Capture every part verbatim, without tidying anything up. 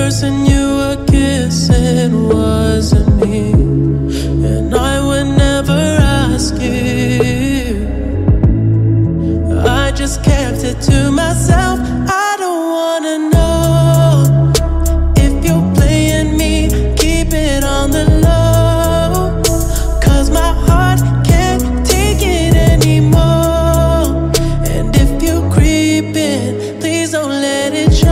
person you were kissing wasn't me, and I would never ask you. I just kept it to myself. I don't wanna know if you're playing me. Keep it on the low, 'cause my heart can't take it anymore. And if you're creeping, please don't let it show.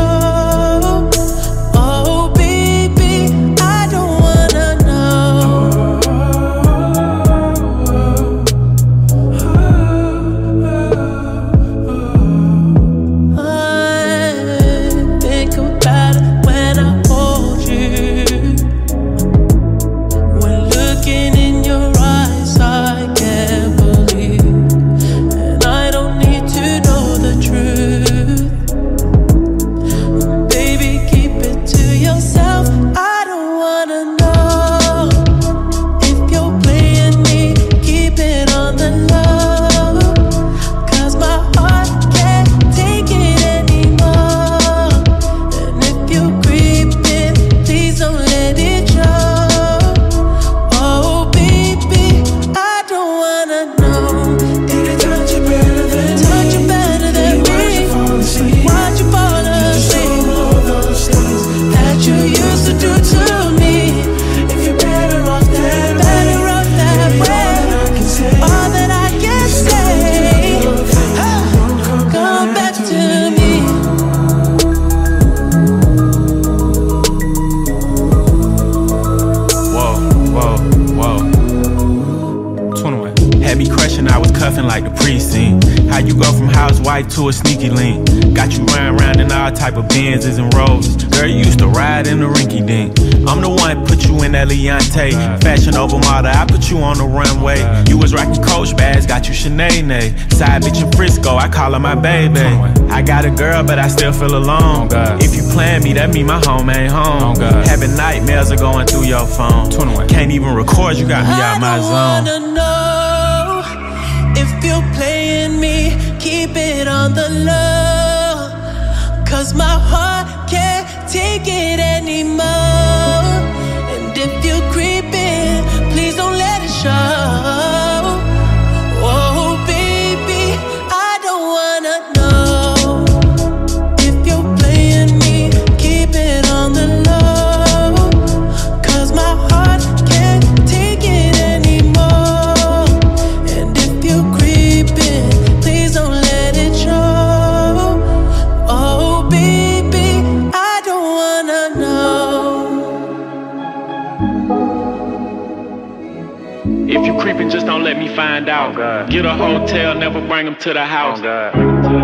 Like the precinct. How you go from housewife to a sneaky link? Got you riding around in all type of Benzes and Rolls. Girl, you used to ride in the rinky dink. I'm the one put you in that Leontay. Fashion over model, I put you on the runway. You was rocking Coach bags, got you Sinead. Side bitch in Frisco, I call her my baby. I got a girl, but I still feel alone. If you plan me, that mean my home ain't home. Having nightmares are going through your phone. Can't even record, you got me out my zone. If you're playing me, keep it on the low, 'cause my heart can't take it anymore. And if you're creeping, please don't let it show. Oh baby, I don't wanna know. If you're playing me, keep it on the low, 'cause my heart can't take it anymore. And if you're creeping, please don't let it show. Oh baby, I don't wanna know. If you creeping, just don't let me find out. Get a hotel, never bring them to the house.